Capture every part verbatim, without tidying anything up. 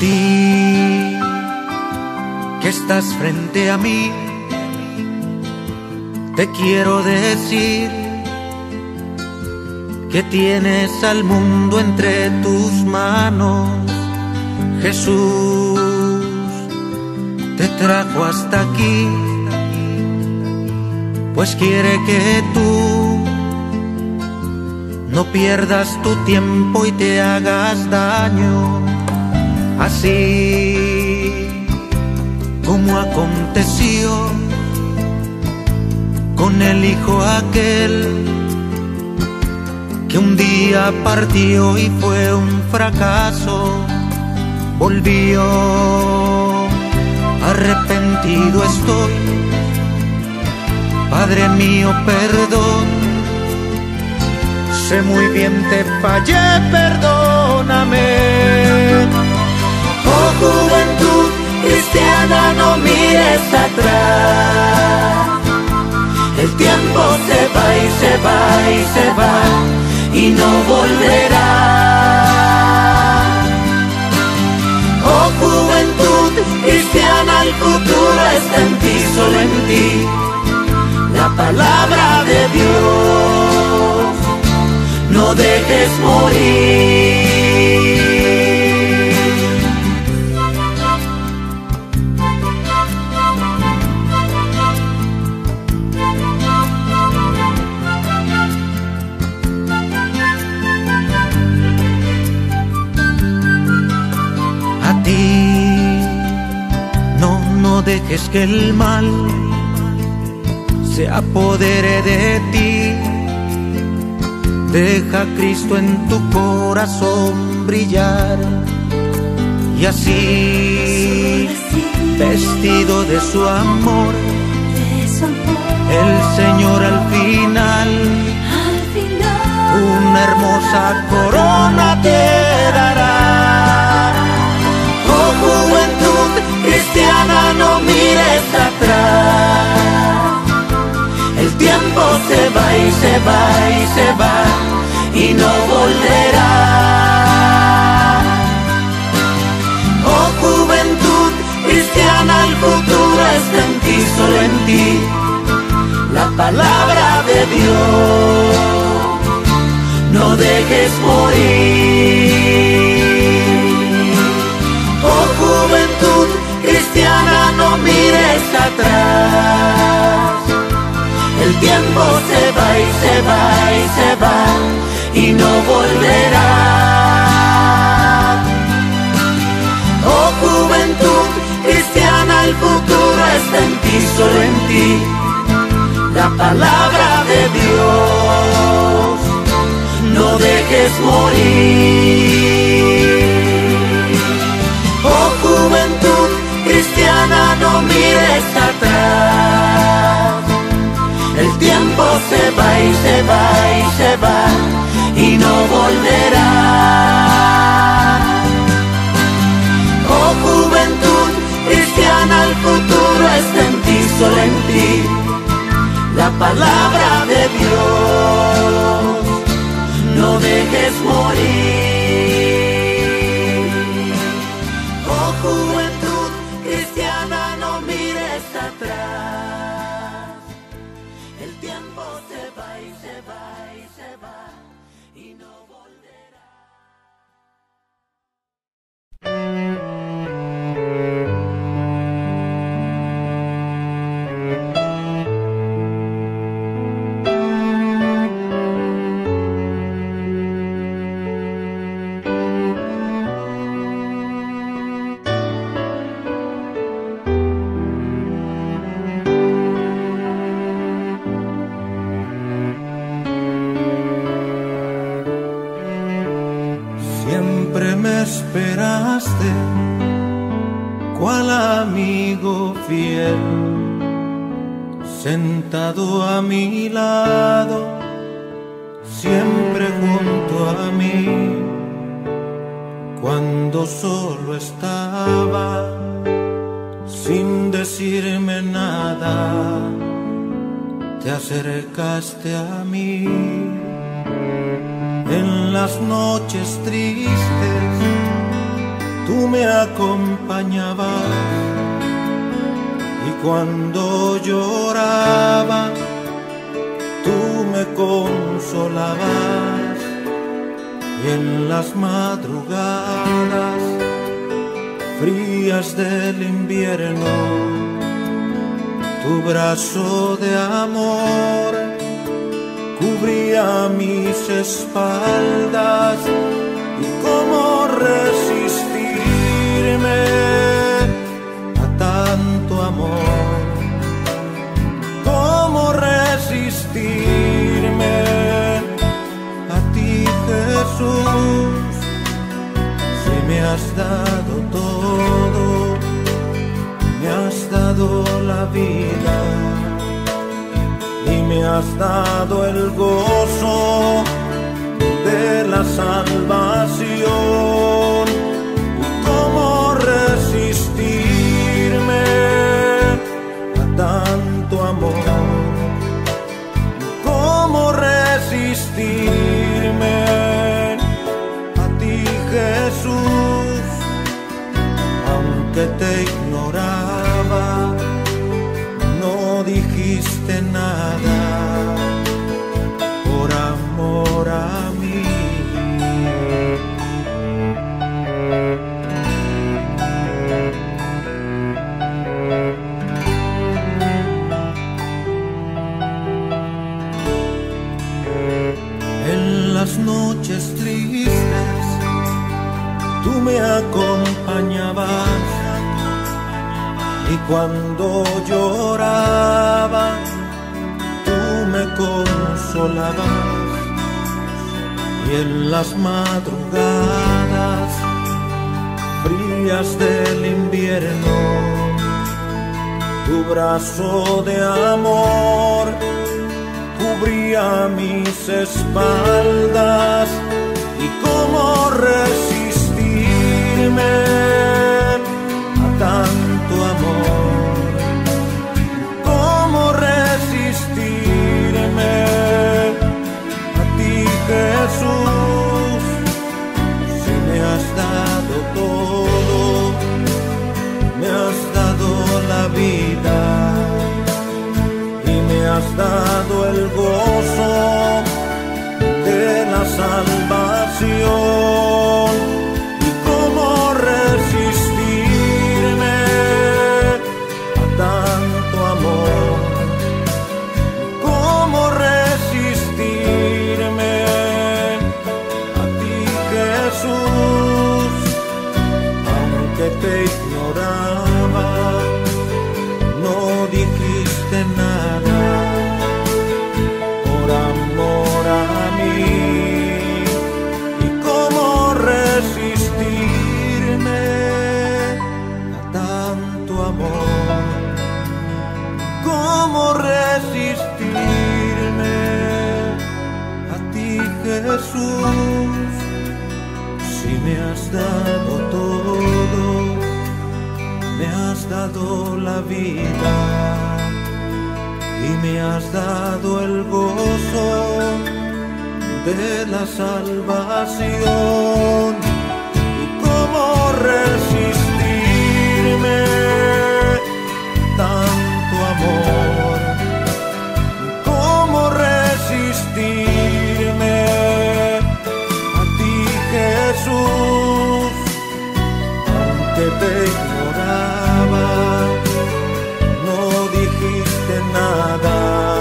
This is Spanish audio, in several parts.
ti que estás frente a mí, te quiero decir que tienes al mundo entre tus manos. Jesús te trajo hasta aquí, pues quiere que tú no pierdas tu tiempo y te hagas daño. Así como aconteció con el hijo aquel que un día partió y fue un fracaso, volvió, arrepentido estoy, Padre mío, perdón, sé muy bien te fallé, perdóname. Oh juventud cristiana, no mires atrás, el tiempo se va y se va y se va y no volverá. Oh juventud cristiana, el futuro está en ti, solo en ti, la palabra de Dios, no dejes morir. A ti no, no dejes que el mal se apodere de ti. Deja a Cristo en tu corazón brillar, y así, vestido de su amor, el Señor al final una hermosa corona te dará. Oh juventud cristiana, no mires atrás, el tiempo se va y se va y se va y no volverá. Oh juventud cristiana, el futuro está en ti, solo en ti, la palabra de Dios, no dejes morir. Oh juventud cristiana, no mires atrás, el tiempo se va y se va y se va y no volverá. Oh juventud cristiana, el futuro está en ti, solo en ti, la palabra de Dios, no dejes morir. Oh juventud cristiana, no mires atrás, el tiempo se va y se va y se va y no volverá. Oh juventud cristiana, el futuro está en ti, solo en ti, la palabra de Dios, no dejes morir. Oh juventud cristiana, no mires atrás, el tiempo se va y se va y se va y no volverá. Siempre me esperaste, cual amigo fiel, sentado a mi lado, siempre junto a mí. Cuando solo estaba, sin decirme nada, te acercaste a mí. En las noches tristes, tú me acompañabas, y cuando lloraba, tú me consolabas, y en las madrugadas frías del invierno, tu brazo de amor cubría mis espaldas. ¿Y cómo resistirme a tanto amor? ¿Cómo resistirme a ti, Jesús? Si me has dado todo, me has dado la vida y me has dado el gozo de la salvación. ¿Y cómo resistirme a tanto amor? ¿Cómo resistirme a ti, Jesús? Aunque te ignoraba, no dijiste nada por amor a mí. En las noches tristes tú me acompañabas, y cuando lloraba tú me consolabas, y en las madrugadas frías del invierno, tu brazo de amor cubría mis espaldas. ¿Y cómo resistirme a tanto amor? ¿Cómo resistirme a ti, Jesús? Si me has dado todo, me has dado la vida y me has dado el gozo de la salvación. ¿Y cómo resistirme a tanto amor? ¿Cómo resistirme a ti, Jesús? Aunque te ignoraba, no dijiste nada por amor a mí. ¿Y cómo resistirme a tanto amor? ¿Cómo resistirme a ti, Jesús? Si me has dado todo, me has dado la vida y me has dado el gozo de la salvación. ¿Y cómo resistirme tanto amor? ¿Cómo resistirme a ti, Jesús? Aunque te ignoraba, no dijiste nada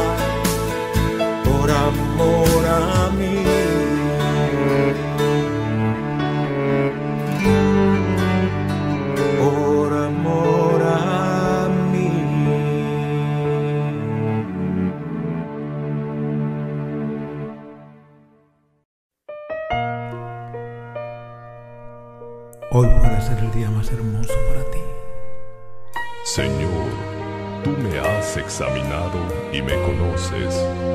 por amor a mí. Por amor a mí. Hoy puede ser el día más hermoso para ti. Señor, tú me has examinado y me conoces.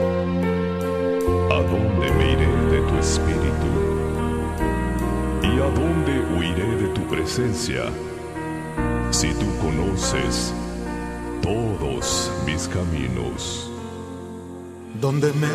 ¿A dónde me iré de tu espíritu? ¿Y a dónde huiré de tu presencia? Si tú conoces todos mis caminos. ¿Dónde me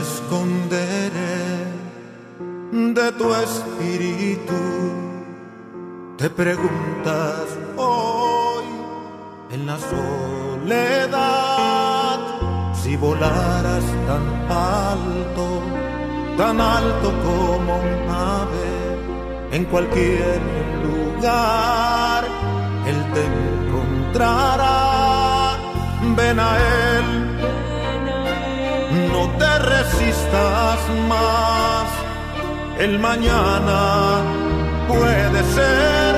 esconderé de tu espíritu? Te preguntas hoy en la soledad si volaras tan alto, tan alto como un ave, en cualquier lugar Él te encontrará. Ven a Él, no te resistas más, el mañana puede ser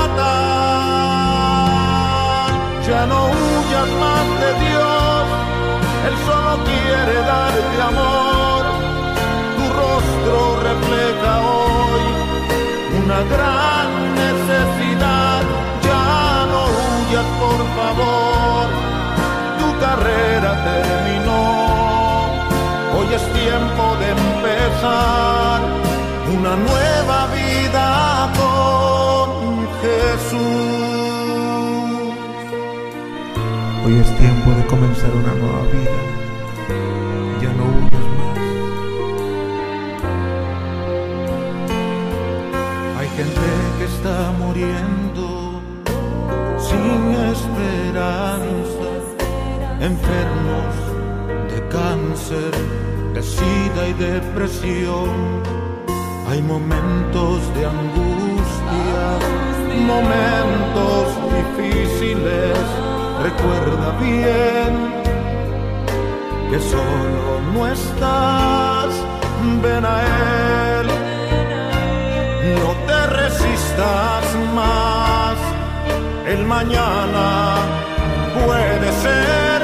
fatal. Ya no huyas más de Dios, Él solo quiere darte amor. Tu rostro refleja hoy una gran necesidad. Ya no huyas, por favor, tu carrera terminó. Hoy es tiempo de empezar una nueva vida con Jesús. Hoy es tiempo de comenzar una nueva vida. Ya no huyas más. Hay gente que está muriendo sin esperanza, enfermos de cáncer, de sida y depresión. Hay momentos de angustia, momentos difíciles. Recuerda bien que solo no estás. Ven a Él, no te resistas más. El mañana puede ser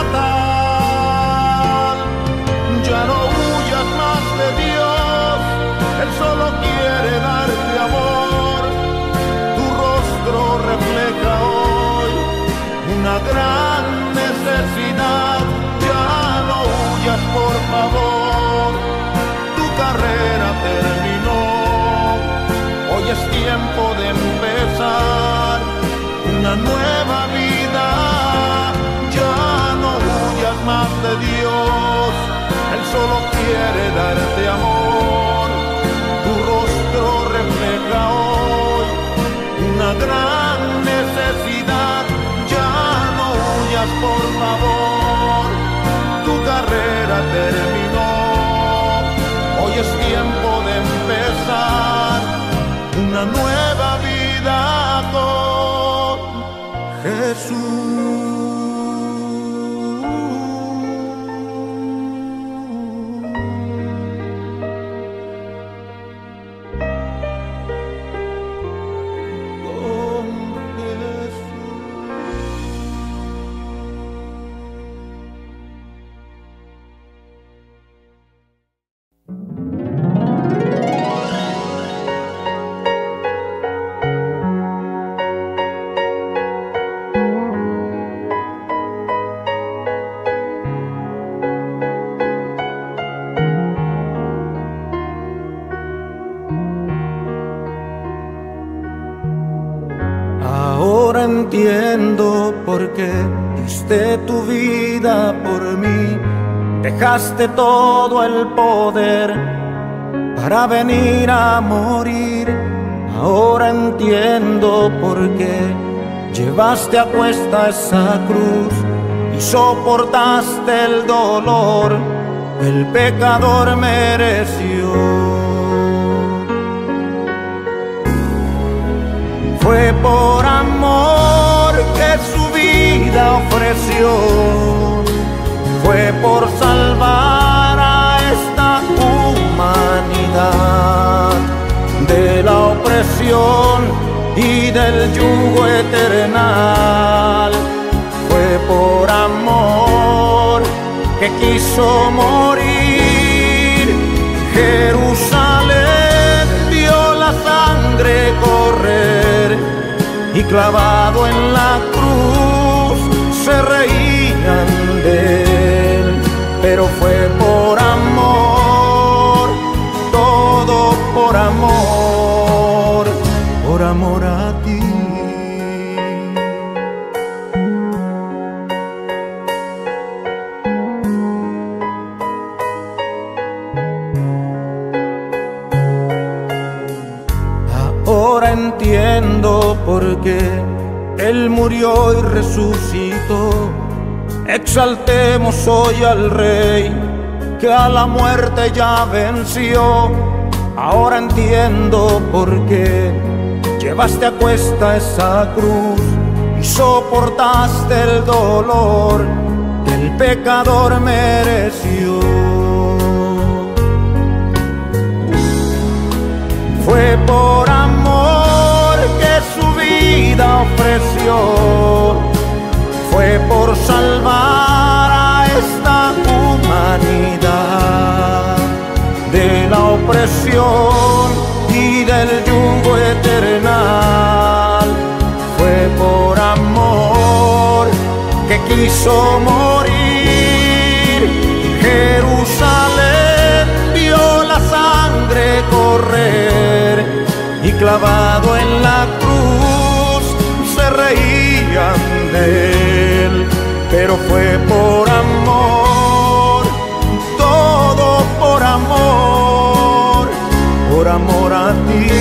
fatal. Ya no huyas más de Dios, Él solo quiere darte amor. Tu rostro refleja hoy una gran necesidad. Ya no huyas, por favor, tu carrera terminó. Hoy es tiempo de empezar una nueva vida. Ya no huyas más de Dios, Él solo quiere darte amor. Tu rostro refleja hoy una gran necesidad. Ya no huyas, por favor, tu carrera terminó. Hoy es tiempo de empezar una nueva vida con Jesús. Entiendo por qué diste tu vida por mí, dejaste todo el poder para venir a morir. Ahora entiendo por qué llevaste a cuesta esa cruz y soportaste el dolor que el pecador mereció. Fue por amor que su vida ofreció, fue por salvar a esta humanidad de la opresión y del yugo eternal. Fue por amor que quiso morir. Jerusalén vio la sangre correr y clavado en la cruz se reían de él, pero fue por amor, todo por amor, por amor a ti. Ahora entiendo porque Él murió y resucitó. Exaltemos hoy al Rey que a la muerte ya venció. Ahora entiendo por qué llevaste a cuesta esa cruz y soportaste el dolor que el pecador mereció. Fue por amor que su vida ofreció, fue por salvar a esta humanidad de la opresión y del yugo eternal. Fue por amor que quiso morir. Jerusalén vio la sangre correr y clavado en la cruz se reían de él, pero fue por amor, todo por amor, por amor a ti.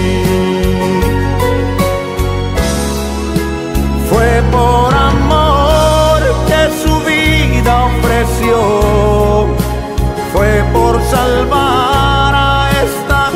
Fue por amor que su vida ofreció, fue por salvar a esta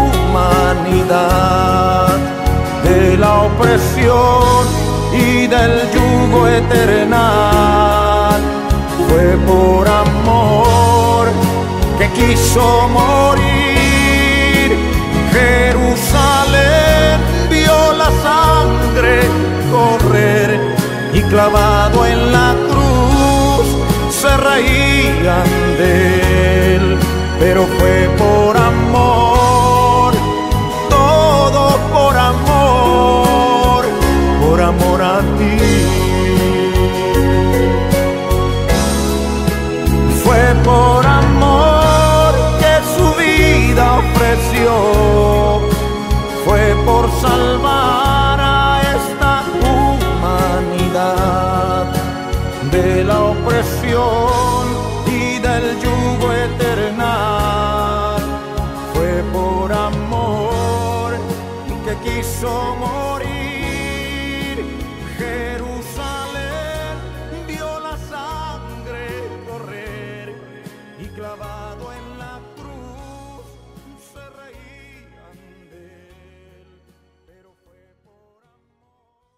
humanidad de la opresión y del yugo eternal. Fue por amor que quiso morir. Jerusalén vio la sangre correr y clavado en la cruz se reían de él, pero fue por amor, todo por amor, por amor a ti. Fue por amor que su vida ofreció, fue por salvar a esta humanidad de la opresión y del yugo eternal. Fue por amor que quiso morir. Jerusalén vio la sangre correr y clavado en la cruz se reían de él, pero fue por amor.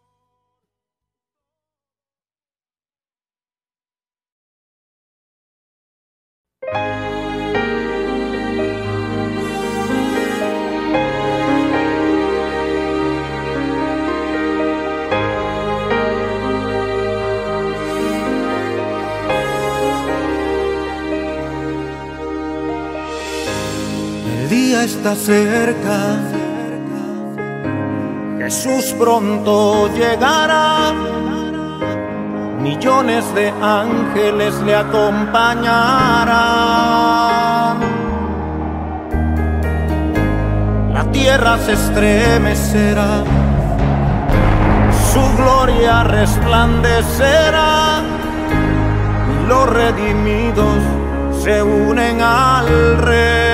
El día está cerca, Jesús pronto llegará. Millones de ángeles le acompañarán. La tierra se estremecerá, su gloria resplandecerá, y los redimidos se unen al Rey.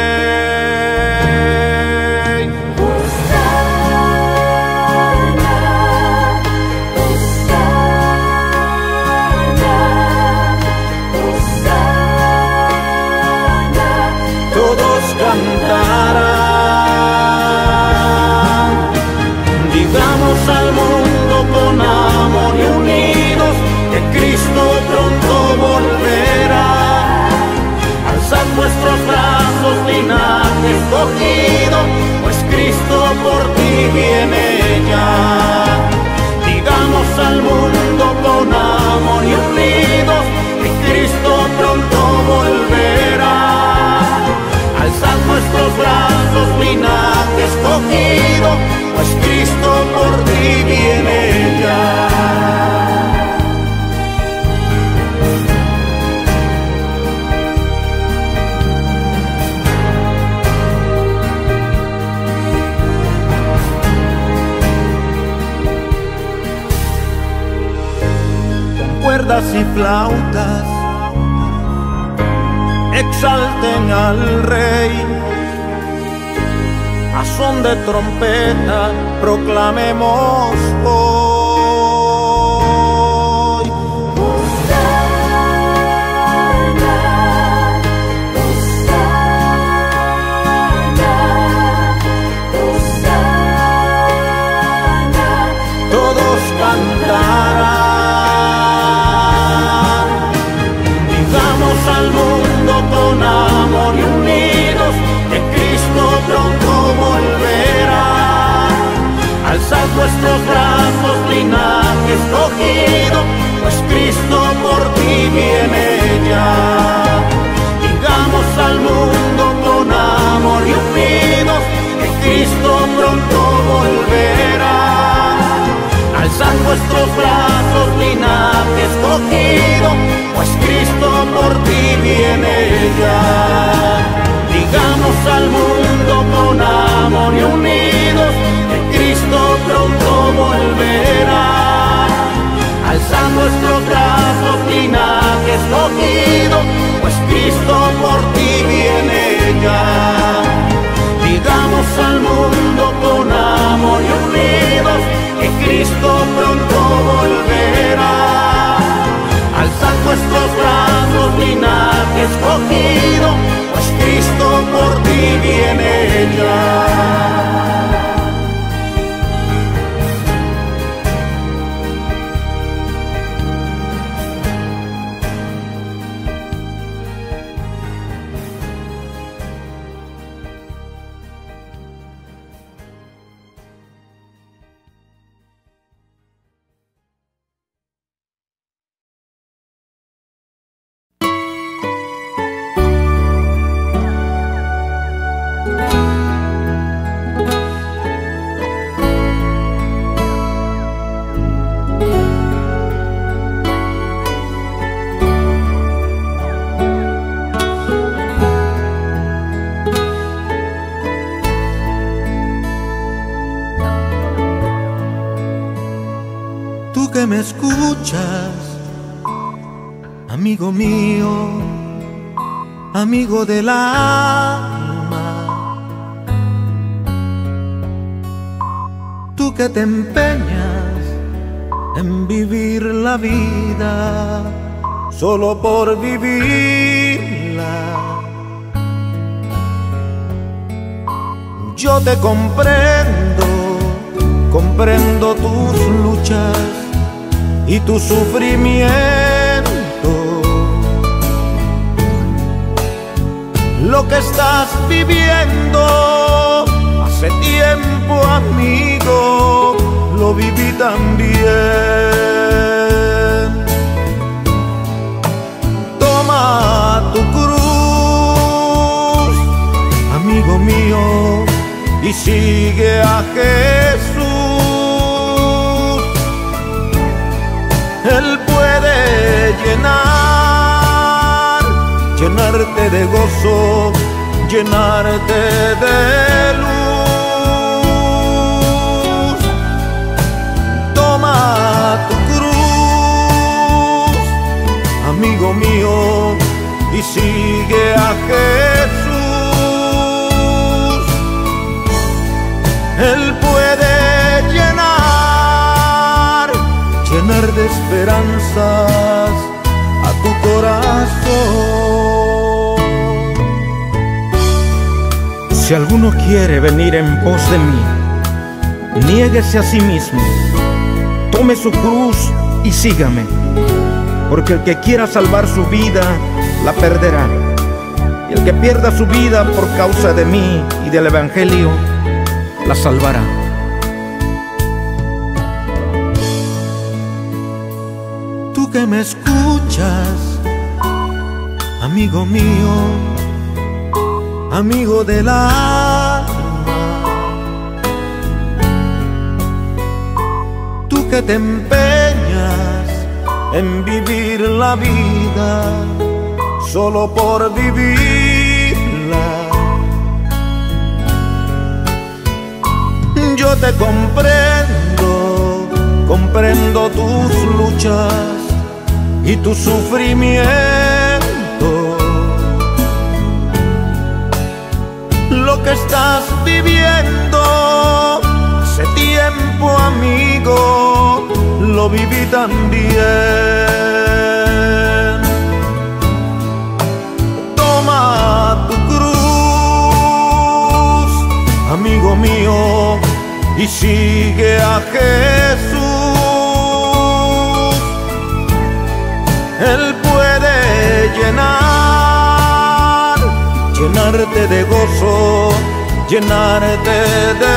Cantarán. Digamos al mundo con amor y unidos que Cristo pronto volverá. Alzad vuestros brazos, linaje escogido, pues Cristo por ti viene ya. Digamos al mundo con amor y unidos que Cristo pronto volverá. Alzad nuestros brazos, linaje escogido, pues Cristo por ti viene ya. Con cuerdas y flautas exalten al Rey, a son de trompeta proclamemos hoy. Todos cantarán, digamos al mundo con amor y unidos, que Cristo pronto volverá. Alzad vuestros brazos, linaje escogido, pues Cristo por ti viene ya. Digamos al mundo con amor y unidos, que Cristo pronto volverá. Alzad vuestros brazos, linaje escogido, pues Cristo por ti viene ya. Digamos al mundo con amor y unidos, que Cristo pronto volverá. Alzad vuestros brazos, linaje escogido, pues Cristo por ti viene ya. Digamos al mundo con amor y unidos, que Cristo pronto volverá. Alzad vuestros brazos, linaje escogido, pues Cristo por ti viene ya. Que me escuchas, amigo mío, amigo del alma, tú que te empeñas en vivir la vida solo por vivirla. Yo te comprendo, comprendo tus luchas y tu sufrimiento. Lo que estás viviendo hace tiempo, amigo, lo viví también. Toma tu cruz, amigo mío, y sigue a Jesús. Él puede llenar, llenarte de gozo, llenarte de luz. Toma tu cruz, amigo mío, y sigue a Jesús. Él puede llenar, llenar de esperanzas a tu corazón. Si alguno quiere venir en pos de mí, niéguese a sí mismo, tome su cruz y sígame, porque el que quiera salvar su vida, la perderá, y el que pierda su vida por causa de mí y del Evangelio, la salvará. Tú que me escuchas, amigo mío, amigo del alma, tú que te empeñas en vivir la vida solo por vivirla. Yo te comprendo, comprendo tus luchas y tu sufrimiento. Lo lo que estás viviendo. Hace tiempo, amigo, lo viví también. Toma tu cruz, amigo mío, y sigue a Jesús. Él puede llenar, llenarte de gozo, llenarte de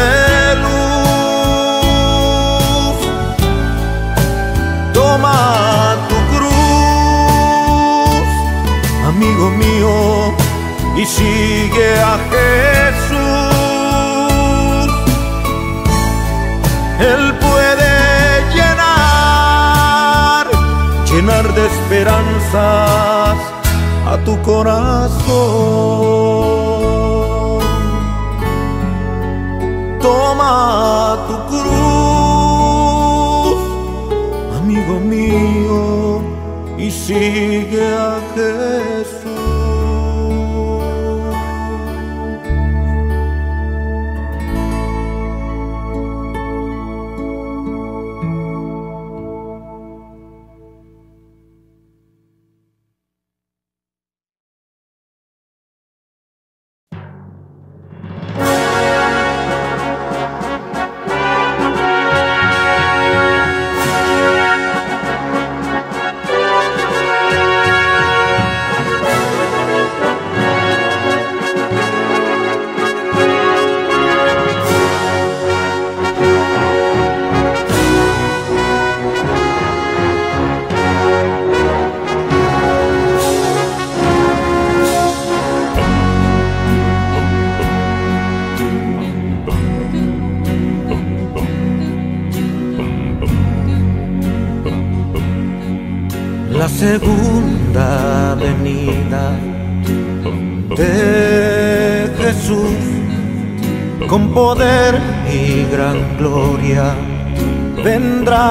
luz. Toma tu cruz, amigo mío, y sigue a Jesús. Él puede llenar, llenar de esperanzas a tu corazón. Toma tu cruz, amigo mío, y sigue a Jesús. La segunda venida de Jesús, con poder y gran gloria, vendrá.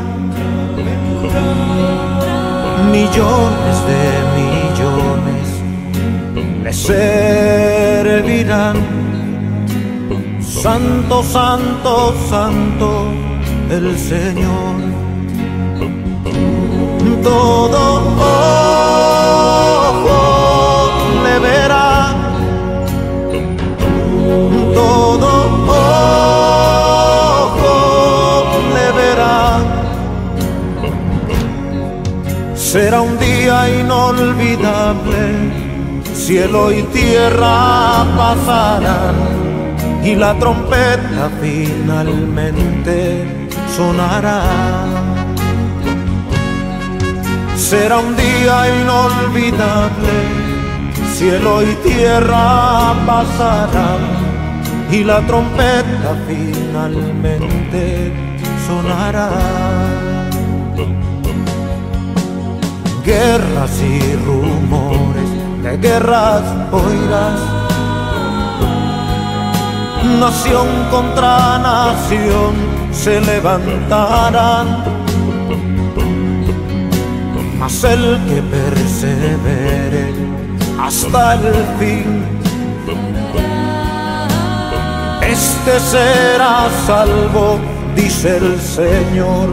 Millones de millones le servirán. Santo, santo, santo el Señor. Todo ojo le verá, todo ojo le verá. Será un día inolvidable, cielo y tierra pasarán y la trompeta finalmente sonará. Será un día inolvidable, cielo y tierra pasarán y la trompeta finalmente sonará. Guerras y rumores de guerras oirás, nación contra nación se levantarán. Mas el que persevere hasta el fin, este será salvo, dice el Señor.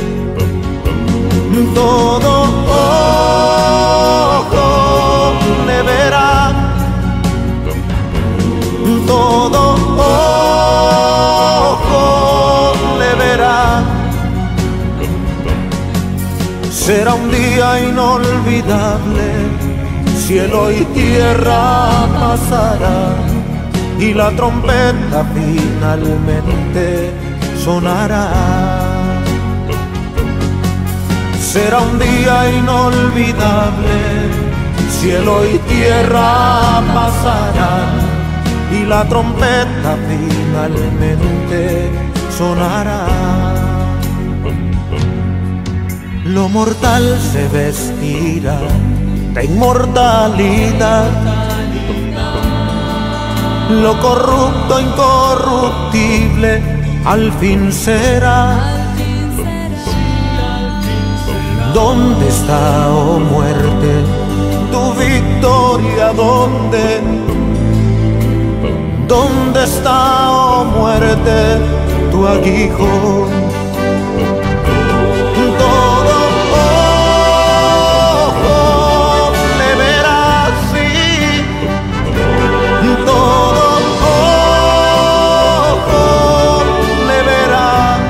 Todo ojo le verá, todo ojo le verá. Será un día inolvidable, cielo y tierra pasará y la trompeta finalmente sonará. Será un día inolvidable, cielo y tierra pasarán y la trompeta finalmente sonará. Lo mortal se vestirá de inmortalidad, lo corrupto incorruptible al fin será. ¿Dónde está, oh muerte, tu victoria? ¿Dónde? está, oh muerte, tu aguijón. Todo ojo le verá así, todo ojo le verá.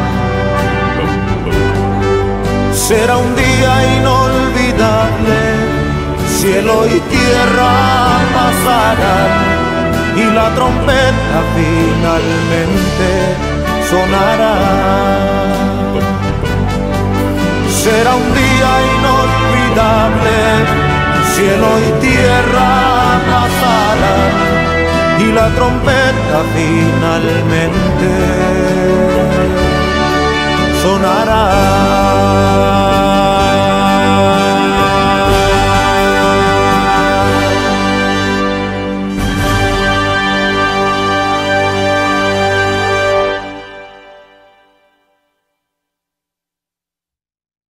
Será un día inolvidable, cielo y tierra pasarán y la trompeta finalmente sonará. Será un día inolvidable, cielo y tierra pasarán y la trompeta finalmente sonará.